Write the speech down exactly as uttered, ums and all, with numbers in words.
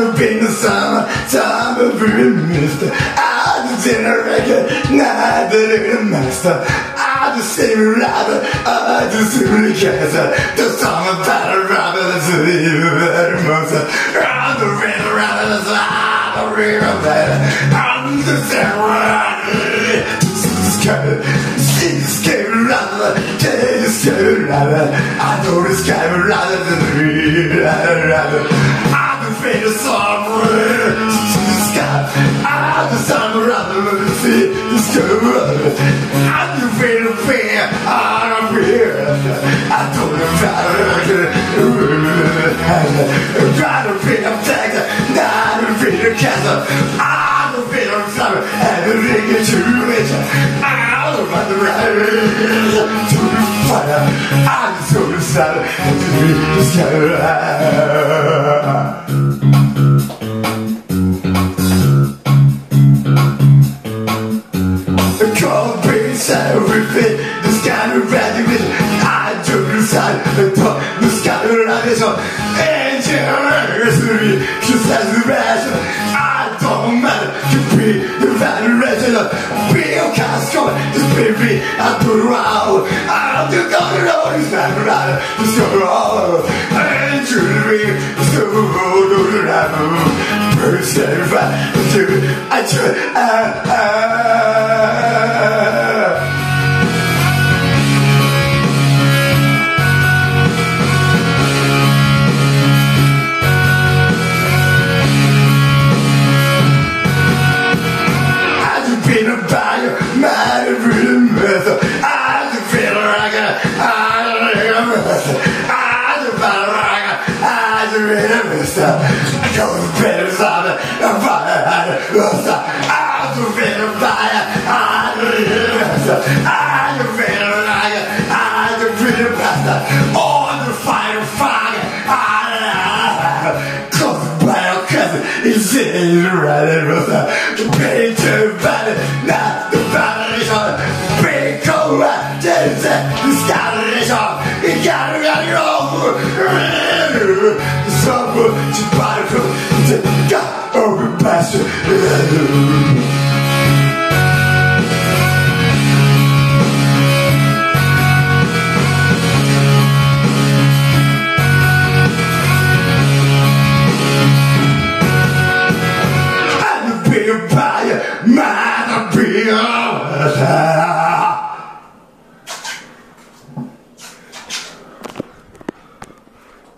I've been the summer, time of mister. I just in a record, not the master. I just sing a rabbit, I just sing a cat. The song about a rabbit is a little monster. I'm the real rabbit, I'm the real rabbit. I'm the same rabbit. She's scared rabbit, she's scared rabbit. I know it's scared rabbit, the real rabbit. I'm the famous song, she's scared. I'm the son of rabbit, she's scared. I'm the famous fear, I'm here. I don't know how to try to be a factor, not a bit of cancer. I'm a bit of summer, and the ring is too rich. I'm about the right to the fire. I'm so sad, and to be scared. The cold breeze, I repeat, the sky of radiation. I took the side, the top, the sky of radiation. And generously, she says the rest. I don't matter to be the vibration. Be a Castro, this baby, I put around. I'm the golden road, it's not around. It's so wrong. And truly, it's so wrong, don't have a person. I should, I, I. Mad and really mess up. I just feel like a, I don't really mess up. I just feel like a, I just really mess up. I go to bed and stop it, I'm fire, I just stop. I just feel like a, I don't really mess up. I just feel like a, I just really mess up. On the fire, fire, I close the battle, cause it's in the right and mess up. The pain to battle, not the big cold rat, this got it on, it got it on your own. Someone to buy it, got over pasture. I'm a big buyer, man, I'm a big